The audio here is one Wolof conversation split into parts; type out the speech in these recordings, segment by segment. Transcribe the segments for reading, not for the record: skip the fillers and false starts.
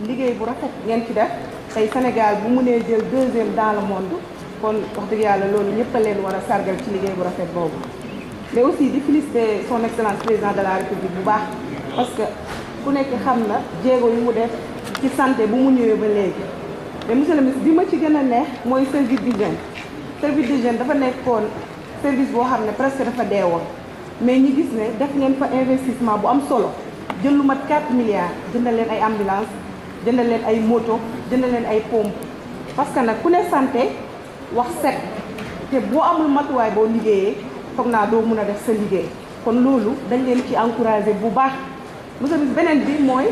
liggéey bu rafet ngeen ci def tey Sénégal bu mënee jël 2e dans le monde kon wax dëgg yàlla loolu ñëpp a leen war a sargal ci liggéey bu rafet boobu. mais aussi di féliciter son excellence président de la république bu baax parce que ku nekk xam na jéego yu mu def ci santé bu mu ñëwee ba léegi. mais monsieur le ministre bi ma ci gën a neex mooy service d'hygiène service d'hygiène dafa nekkoon service boo xam ne presque dafa deewoon mais ñi gis ne def ngeen fa investissement bu am solo jël lu mat 4 milliards jëndal leen ay ambulance jëndal leen ay moto jëndal leen ay pompe parce que nag ku ne santé wax set te boo amul matuwaay boo liggéeyee foog naa doo mun a def sa liggéey kon loolu dañ leen ci encouragé bu baax monsieur le ministre beneen bi mooy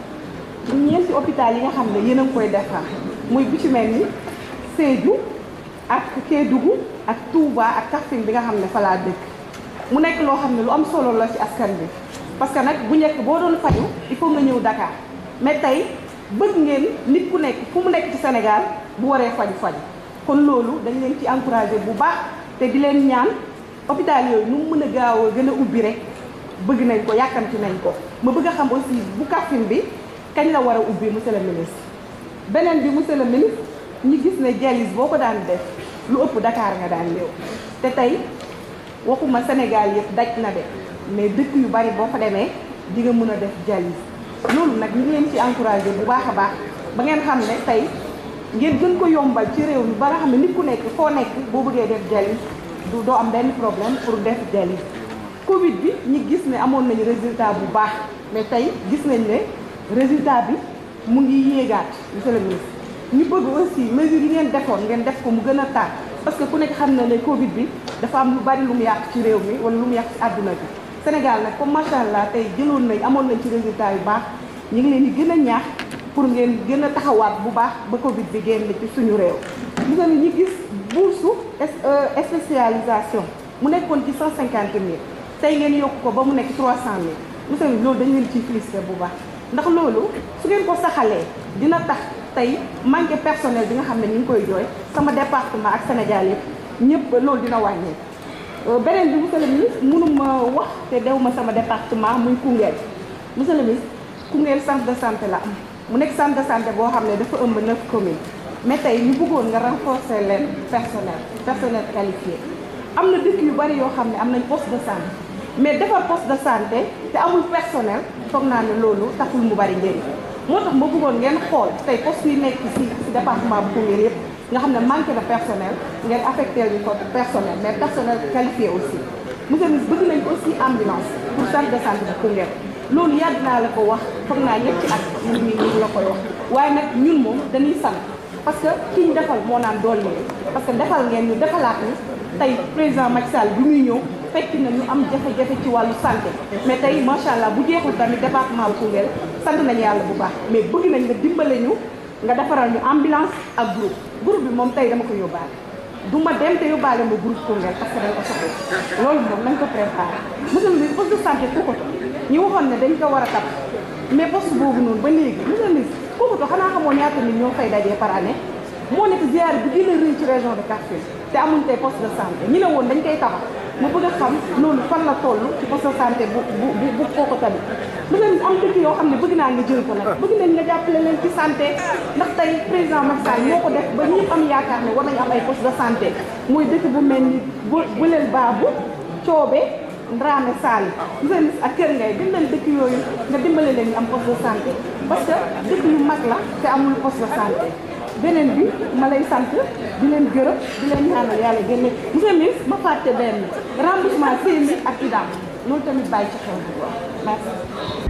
ñeenti hôpital yi nga xam ne yéen a ngi koy defar muy bu ci mel ni Sédhiou ak Kédougou ak Touba ak Kaffrine bi nga xam ne fa laa dëkk mu nekk loo xam ne lu am solo la ci askan bi parce que nag bu njëkk boo doon faju il faut nga ñëw Dakar mais tey bëgg ngeen nit ku nekk fu mu nekk ci Sénégal bu waree faju kon loolu dañ leen ci encouragé bu baax te di leen ñaan hôpital yooyu nu mu mën a gaaw a gën a ubbi rek bëgg nañ ko yàkkamti nañ ko ma bëgg a xam aussi bu Kaffrine bi kañ la war a ubbi monsieur le ministre. beneen bi monsieur le ministre ñi gis ne dialyse boo ko daan def lu ëpp Dakar nga daan ñëw te tey waxuma Sénégal yëpp daj na de mais dëkk yu bari boo fa demee di nga mën a def dialyse loolu nag ñu ngi leen ci encouragé bu baax a baax ba ngeen xam ne tey ngeen gën ko yombal ci réew mi ba nga xam ne nit ku nekk foo nekk boo bëggee def dialyse doo am benn problème pour def dialyse. Covid bi ñi gis ne amoon nañu résultat bu baax mais tey gis nañ ne résultat bi mu ngi yéegaat monsieur le ministre ñu bëgg aussi mesures yi ngeen defoon ngeen def ko mu gën a tar parce que ku nekk xam na ne Covid bi dafa am lu bari lu mu yàq ci réew mi wala lu mu yàq ci àdduna bi Sénégal nag comme macha allah tey jëloon nañ amoon nañ ci résultat yu baax ñu ngi leen di gën a ñaax pour ngeen gën a taxawaat bu baax ba Covid bi génn ci suñu réew. monsieur le ñu gis bourse spécialisation mu nekkoon ci 150 000 tey ngeen yokk ko ba mu nekk 300 000 monsieur le loolu dañ leen ciy félicité bu baax ndax loolu su ngeen ko saxalee dina tax tey manque personnel bi nga xam ne ñu ngi koy jooy sama département ak Sénégal yëpp ñëpp loolu dina wàññeeku. beneen bi monsieur le ministre mënuma wax te dew ma sama département muy Koungheul monsieur le ministre Koungheul centre de santé la am mu nekk centre de santé boo xam ne dafa ëmb 9 communes mais tey ñu bëggoon nga renforcer leen personnel qualifié am na dëkk yu bari yoo xam ne am nañ poste de santé mais defar poste de santé te amul personnel foog naa ne loolu taxul mu bari njëriñ moo tax ma bëggoon ngeen xool tey poste yi nekk ci département bu Koungheul yëpp nga xam ne manqué de personnel ngeen affecté ñu ko personnel mais personnel qualifié aussi monsieur le ministre bëgg nañ ko aussi ambulance pour centre de santé bu Koungheul loolu yàgg naa la ko wax foog naa ñetti at ñu la koy wax waaye nag ñun moom dañuy sant parce que ki ñu defal moo naan dool yi parce que defal ngeen ñu defalaat ni tey président Macky Sall bi muy ñëw fekk na ñu am jafe-jafe ci wàllu santé mais tey macha allah bu jeexul tamit département bu Koungheul sant nañu yàlla bu baax mais bëgg nañ nga dimbale ñu nga defaral ñu ambulance ak groupe bi moom tey dama ko yóbbaale du ma dem te yóbbaale ma groupe Koungheul parce que dañ ko soxla loolu moom nañ ko préparé monsieur le ministre poste de santé Kokoto ñu waxoon ne dañ ko war a tabax mais poste boobu noonu ba léegi monsieur le ministre Kokoto xanaa xamoo ñaata nit ñoo fay dajee par année moo nekk ziar bi gën a rëy ci région de Kaffrine te amuñ tey poste de santé ñu ne woon dañ koy tabax ma bëgg a xam loolu fan la toll ci poste de santé bu Kokoto tamit monsieur le ministre am dëkk yoo xam ne bëgg naa nga jël ko nag bëgg nañ nga jàppale leen ci santé ndax tey président Macky Sall moo ko def ba ñëpp am yaakaar ne war nañu am ay poste de santé mooy dëkk bu mel ni Bulel Baabu Coobe Ndrame Sall monsieur le ministre ak Kër Ngay dem leen dëkk yooyu nga dimbale leen ñu am poste de santé parce que dëkk yu mag la te amul poste de santé beneen bi ma lay sant di leen gërëm di leen ñaanal yàlla génne monsieur le ministre ma fàtte benn remboursement CMI ak IDAM loolu tamit bàyyi ci xel bu baax merci